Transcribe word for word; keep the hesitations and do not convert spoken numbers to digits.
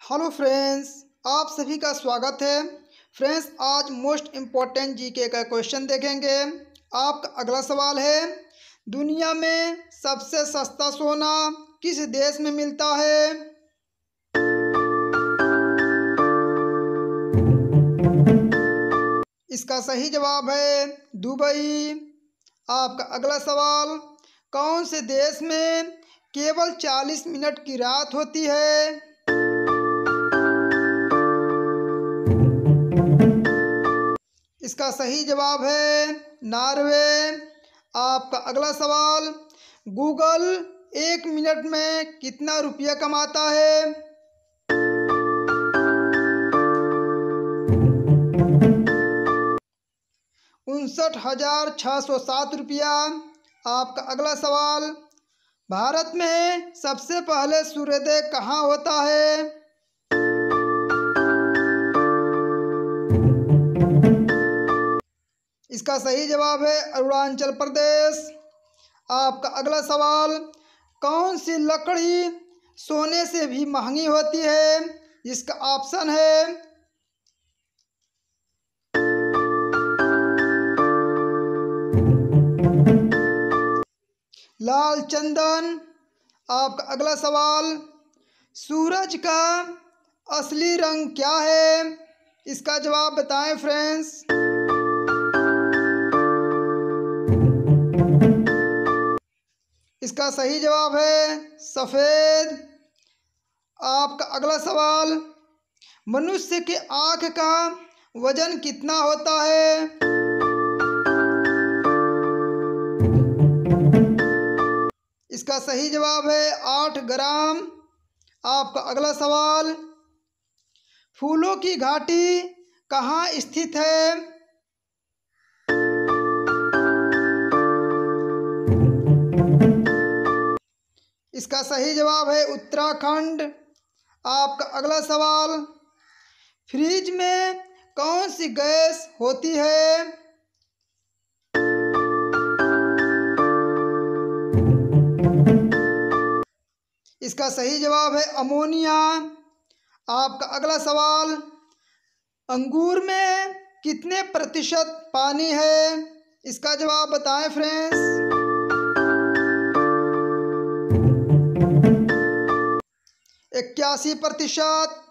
Hello friends, आप सभी का स्वागत है। फ्रेंड्स, आज मोस्ट इम्पॉर्टेंट जीके का क्वेश्चन देखेंगे। आपका अगला सवाल है, दुनिया में सबसे सस्ता सोना किस देश में मिलता है? इसका सही जवाब है दुबई। आपका अगला सवाल, कौन से देश में केवल चालीस मिनट की रात होती है? इसका सही जवाब है नॉर्वे। आपका अगला सवाल, गूगल एक मिनट में कितना रुपया कमाता है? उनसठ हजार छः सौ सात रुपया। आपका अगला सवाल, भारत में सबसे पहले सूर्योदय कहाँ होता है? इसका सही जवाब है अरुणाचल प्रदेश। आपका अगला सवाल, कौन सी लकड़ी सोने से भी महंगी होती है? इसका ऑप्शन है लाल चंदन। आपका अगला सवाल, सूरज का असली रंग क्या है? इसका जवाब बताएं फ्रेंड्स। इसका सही जवाब है सफ़ेद। आपका अगला सवाल, मनुष्य के आँख का वजन कितना होता है? इसका सही जवाब है आठ ग्राम। आपका अगला सवाल, फूलों की घाटी कहाँ स्थित है? इसका सही जवाब है उत्तराखंड। आपका अगला सवाल, फ्रिज में कौन सी गैस होती है? इसका सही जवाब है अमोनिया। आपका अगला सवाल, अंगूर में कितने प्रतिशत पानी है? इसका जवाब बताएं फ्रेंड्स। इक्यासी प्रतिशत।